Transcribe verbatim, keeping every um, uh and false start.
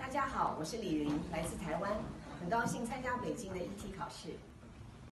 大家好，我是李云，来自台湾，很高兴参加北京的 E T 考试。